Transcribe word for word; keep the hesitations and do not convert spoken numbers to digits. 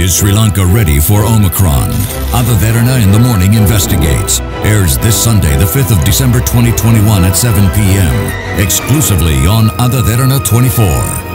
Is Sri Lanka ready for Omicron? Ada Derana in the Morning investigates. Airs this Sunday, the fifth of December twenty twenty-one at seven p m exclusively on Ada Derana twenty-four.